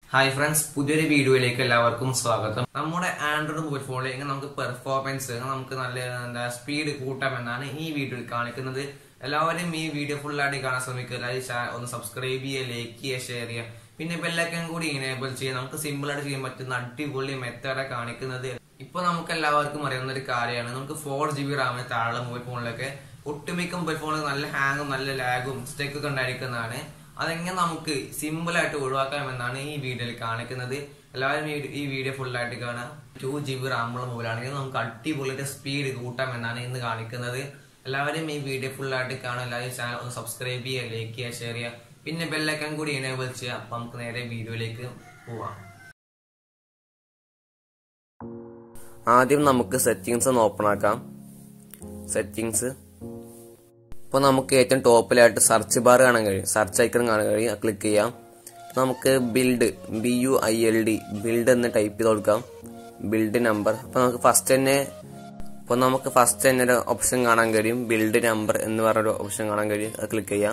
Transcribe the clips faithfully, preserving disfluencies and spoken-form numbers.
Hi friends, പുതിയൊരു വീഡിയോയിലേക്ക് എല്ലാവർക്കും സ്വാഗതം. നമ്മുടെ ആൻഡ്രോയിഡ് മൊബൈൽ ഫോണിൽ എങ്ങനെ നമുക്ക് പെർഫോമൻസ് നമുക്ക് നല്ല എന്താ സ്പീഡ് കൂട്ടാമെന്നാണ് ഈ വീഡിയോയിൽ കാണിക്കുന്നത്. എല്ലാവരും ഈ വീഡിയോ ഫുൾ ആയിട്ട് കാണാൻ ശ്രമിക്കുക. ഒന്ന് സബ്സ്ക്രൈബ് ചെയ്യുക, ലൈക്ക് ചെയ്യുക, ഷെയർ ചെയ്യുക, പിന്നെ ബെല്ലൈക്കൺ കൂടി ഇനേബിൾ ചെയ്യുക. നമുക്ക് സിമ്പിൾ ആയിട്ട് ചെയ്യാൻ പറ്റുന്ന അടിപൊളി മെത്തേഡാണ് കാണിക്കുന്നത്. ഇപ്പൊ നമുക്ക് എല്ലാവർക്കും അറിയുന്ന ഒരു കാര്യമാണ്, നമുക്ക് ഫോർ ജി ബി റാമിന് താഴെ മൊബൈൽ ഫോണിലൊക്കെ ഒട്ടുമിക്ക മൊബൈൽ ഫോണിൽ നല്ല ഹാങ്ങും നല്ല ലാഗും മിസ്റ്റേക്ക് ഒക്കെ ഉണ്ടായിരിക്കുന്നതാണ്. അതെങ്ങനെ നമുക്ക് സിമ്പിൾ ആയിട്ട് ഒഴിവാക്കാമെന്നാണ് ഈ വീഡിയോയിൽ കാണിക്കുന്നത്. എല്ലാവരും ഈ വീഡിയോ ഫുൾ ആയിട്ട് കാണാം. ടു ജി ബി റാമുള്ള മൊബൈലാണെങ്കിൽ നമുക്ക് അടിപൊളിയായിട്ട് സ്പീഡ് കൂട്ടാമെന്നാണ് ഇന്ന് കാണിക്കുന്നത്. എല്ലാവരും ഈ വീഡിയോ ഫുൾ ആയിട്ട് കാണാം. എല്ലാവരും ചാനൽ ഒന്ന് സബ്സ്ക്രൈബ് ചെയ്യുക, ലൈക്ക് ചെയ്യുക, ഷെയർ ചെയ്യുക, പിന്നെ ബെല്ലൈക്കൺ കൂടി എനേബിൾ ചെയ്യുക. അപ്പൊ നമുക്ക് നേരെ വീഡിയോയിലേക്ക് പോവാം. ആദ്യം നമുക്ക് സെറ്റിംഗ്സ് ഒന്ന് ഓപ്പൺ ആക്കാം. സെറ്റിംഗ്സ് ഇപ്പോൾ നമുക്ക് ഏറ്റവും ടോപ്പിലായിട്ട് സെർച്ച് ബാർ കാണാൻ കഴിയും, സെർച്ച് ഐക്കൺ കാണാൻ കഴിയും. ക്ലിക്ക് ചെയ്യാം. നമുക്ക് build B U I L D build എന്ന് ടൈപ്പ് ചെയ്ത് കൊടുക്കാം. Build number. അപ്പോൾ നമുക്ക് ഫസ്റ്റ് തന്നെ ഇപ്പോൾ നമുക്ക് ഫസ്റ്റ് തന്നെ ഒരു ഓപ്ഷൻ കാണാൻ കഴിയും, ബിൽഡ് നമ്പർ എന്ന് പറഞ്ഞൊരു ഓപ്ഷൻ കാണാൻ കഴിയും. അത് ക്ലിക്ക് ചെയ്യാം.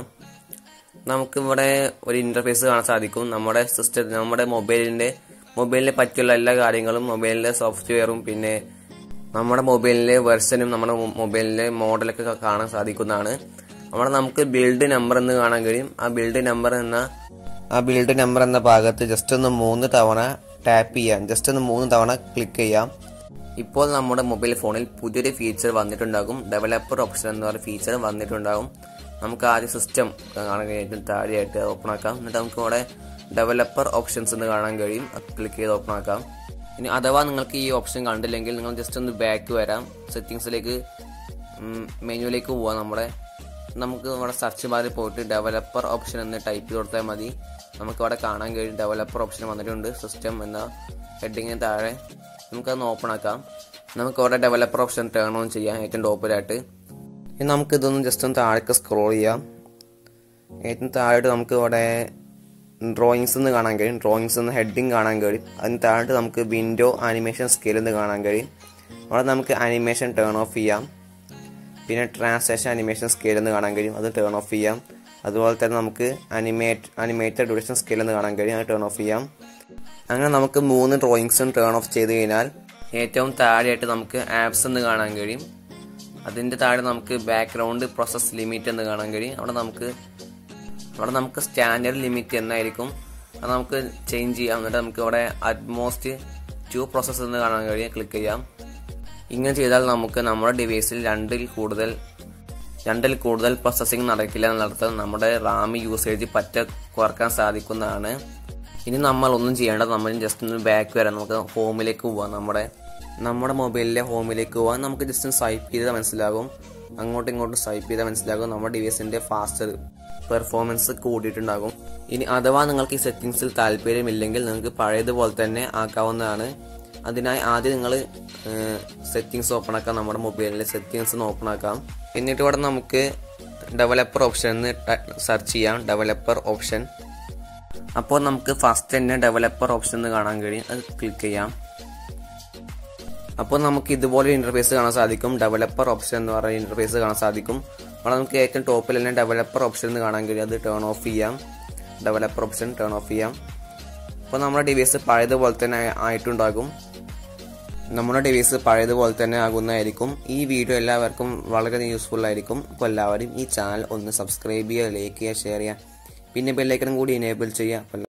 നമുക്ക് ഇവിടെ ഒരു ഇന്റർഫേസ് കാണാൻ സാധിക്കും. നമ്മുടെ സിസ്റ്റം നമ്മുടെ മൊബൈലിന്റെ മൊബൈലിനെ പറ്റിയുള്ള എല്ലാ കാര്യങ്ങളും, മൊബൈലിലെ സോഫ്റ്റ്വെയറും പിന്നെ നമ്മുടെ മൊബൈലിലെ വെർഷനും നമ്മുടെ മൊബൈലിലെ മോഡലൊക്കെ കാണാൻ സാധിക്കുന്നതാണ്. അവിടെ നമുക്ക് ബിൽഡ് നമ്പർ എന്ന് കാണാൻ കഴിയും. ആ ബിൽഡ് നമ്പർ എന്ന ആ ബിൽഡ് നമ്പർ എന്ന ഭാഗത്ത് ജസ്റ്റ് ഒന്ന് മൂന്ന് തവണ ടാപ്പ് ചെയ്യാം. ജസ്റ്റ് ഒന്ന് മൂന്ന് തവണ ക്ലിക്ക് ചെയ്യാം. ഇപ്പോൾ നമ്മുടെ മൊബൈൽ ഫോണിൽ പുതിയൊരു ഫീച്ചർ വന്നിട്ടുണ്ടാകും. ഡെവലപ്പർ ഓപ്ഷൻ എന്ന് പറയുന്ന ഫീച്ചർ വന്നിട്ടുണ്ടാകും. നമുക്ക് ആദ്യം സിസ്റ്റം കാണാൻ കഴിയും, താഴെയായിട്ട് ഓപ്പൺ ആക്കാം. എന്നിട്ട് നമുക്ക് ഇവിടെ ഡെവലപ്പർ ഓപ്ഷൻസ് എന്ന് കാണാൻ കഴിയും. ക്ലിക്ക് ചെയ്ത് ഓപ്പൺ ആക്കാം. ഇനി അഥവാ നിങ്ങൾക്ക് ഈ ഓപ്ഷൻ കണ്ടില്ലെങ്കിൽ നിങ്ങൾ ജസ്റ്റ് ഒന്ന് ബാക്ക് വരാം, സെറ്റിംഗ്സിലേക്ക് മെനുവിലേക്ക് പോവാം. നമ്മുടെ നമുക്ക് നമ്മുടെ സെർച്ച് ബാറിൽ പോയിട്ട് ഡെവലപ്പർ ഓപ്ഷൻ എന്ന് ടൈപ്പ് ചെയ്ത് കൊടുത്താൽ മതി. നമുക്ക് അവിടെ കാണാൻ കഴിയും ഡെവലപ്പർ ഓപ്ഷൻ വന്നിട്ടുണ്ട്. സിസ്റ്റം എന്ന ഹെഡിങ്ങിന് താഴെ നമുക്കതൊന്ന് ഓപ്പൺ ആക്കാം. നമുക്ക് അവിടെ ഡെവലപ്പർ ഓപ്ഷൻ ടേൺ ഓൺ ചെയ്യാം ഏറ്റവും ടോപ്പിലായിട്ട്. ഇനി നമുക്ക് ഇതൊന്ന് ജസ്റ്റ് ഒന്ന് താഴേക്ക് സ്ക്രോൾ ചെയ്യാം. ഏറ്റവും താഴെയായിട്ട് നമുക്ക് ഇവിടെ ഡ്രോയിങ്സ് എന്ന് കാണാൻ കഴിയും. ഡ്രോയിങ്സ് എന്ന് ഹെഡിങ് കാണാൻ കഴിയും. അതിന് താഴെ നമുക്ക് വിൻഡോ ആനിമേഷൻ സ്കെയിൽ എന്ന് കാണാൻ കഴിയും. അവിടെ നമുക്ക് ആനിമേഷൻ ടേൺ ഓഫ് ചെയ്യാം. പിന്നെ ട്രാൻസ്ലേഷൻ ആനിമേഷൻ സ്കെയിൽ എന്ന് കാണാൻ കഴിയും, അത് ടേൺ ഓഫ് ചെയ്യാം. അതുപോലെ തന്നെ നമുക്ക് അനിമേറ്റ് അനിമേറ്റഡ് ഡ്യൂറേഷൻ സ്കെയിൽ എന്ന് കാണാൻ കഴിയും, അത് ടേൺ ഓഫ് ചെയ്യാം. അങ്ങനെ നമുക്ക് മൂന്ന് ഡ്രോയിങ്സും ടേൺ ഓഫ് ചെയ്ത് കഴിഞ്ഞാൽ ഏറ്റവും താഴെയായിട്ട് നമുക്ക് ആപ്സ് എന്ന് കാണാൻ കഴിയും. അതിൻ്റെ താഴെ നമുക്ക് ബാക്ക്ഗ്രൗണ്ട് പ്രോസസ് ലിമിറ്റ് എന്ന് കാണാൻ കഴിയും. അവിടെ നമുക്ക് അവിടെ നമുക്ക് സ്റ്റാൻഡേർഡ് ലിമിറ്റ് എന്നായിരിക്കും, അത് നമുക്ക് ചേഞ്ച് ചെയ്യാം. എന്നിട്ട് നമുക്ക് ഇവിടെ അറ്റ്മോസ്റ്റ് ടു പ്രോസസ് എന്ന് കാണാൻ കഴിയും. ക്ലിക്ക് ചെയ്യാം. ഇങ്ങനെ ചെയ്താൽ നമുക്ക് നമ്മുടെ ഡിവൈസിൽ രണ്ടിൽ കൂടുതൽ രണ്ടിൽ കൂടുതൽ പ്രോസസ്സിംഗ് നടക്കില്ല എന്നർത്ഥം. നമ്മുടെ റാം യൂസേജ് പറ്റ കുറക്കാൻ സാധിക്കുന്നതാണ്. ഇനി നമ്മൾ ഒന്നും ചെയ്യേണ്ടത്, നമ്മൾ ജസ്റ്റ് ഒന്ന് ബാക്ക് വരാം. നമുക്ക് ഹോമിലേക്ക് പോവാം. നമ്മുടെ നമ്മുടെ മൊബൈലിലെ ഹോമിലേക്ക് പോവാൻ നമുക്ക് ജസ്റ്റ് സ്വൈപ്പ് ചെയ്താൽ മനസ്സിലാകും. അങ്ങോട്ടും ഇങ്ങോട്ടും സ്വൈപ്പ് ചെയ്താൽ മനസ്സിലാകും നമ്മുടെ ഡിവൈസിന്റെ ഫാസ്റ്റർ പെർഫോമൻസ് കൂടിയിട്ടുണ്ടാകും. ഇനി അഥവാ നിങ്ങൾക്ക് ഈ സെറ്റിംഗ്സിൽ താല്പര്യമില്ലെങ്കിൽ നിങ്ങൾക്ക് പഴയതുപോലെ തന്നെ ആക്കാവുന്നതാണ്. അതിനായി ആദ്യം നിങ്ങൾ സെറ്റിംഗ്സ് ഓപ്പൺ ആക്കാം. നമ്മുടെ മൊബൈലിലെ സെറ്റിംഗ്സ് ഓപ്പൺ ആക്കാം. എന്നിട്ട് ഇവിടെ നമുക്ക് ഡെവലപ്പർ ഓപ്ഷൻ എന്ന് സെർച്ച് ചെയ്യാം. Developer option. അപ്പോൾ നമുക്ക് ഫസ്റ്റ് തന്നെ ഡെവലപ്പർ ഓപ്ഷൻ എന്ന് കാണാൻ കഴിയും, അത് ക്ലിക്ക് ചെയ്യാം. അപ്പോൾ നമുക്ക് ഇതുപോലെ ഇന്റർഫേസ് കാണാൻ സാധിക്കും. ഡെവലപ്പർ ഓപ്ഷൻ എന്ന് പറയുന്ന ഇന്റർഫേസ് കാണാൻ സാധിക്കും. അവിടെ നമുക്ക് ഏറ്റവും ടോപ്പിൽ തന്നെ ഡെവലപ്പർ ഓപ്ഷൻ എന്ന് കാണാൻ കഴിയും, അത് ടേൺ ഓഫ് ചെയ്യാം. ഡെവലപ്പർ ഓപ്ഷൻ ടേൺ ഓഫ് ചെയ്യാം. അപ്പോൾ നമ്മുടെ ഡിവൈസ് പഴയതുപോലെ തന്നെ ആയിട്ടുണ്ടാകും. നമ്മുടെ ഡിവൈസ് പഴയതുപോലെ തന്നെ ആകുന്നതായിരിക്കും. ഈ വീഡിയോ എല്ലാവർക്കും വളരെ യൂസ്ഫുൾ ആയിരിക്കും. അപ്പോൾ എല്ലാവരും ഈ ചാനൽ ഒന്ന് സബ്സ്ക്രൈബ് ചെയ്യുക, ലൈക്ക് ചെയ്യുക, ഷെയർ ചെയ്യുക, പിന്നെ ബെല്ലൈക്കൺ കൂടി എനേബിൾ ചെയ്യുക.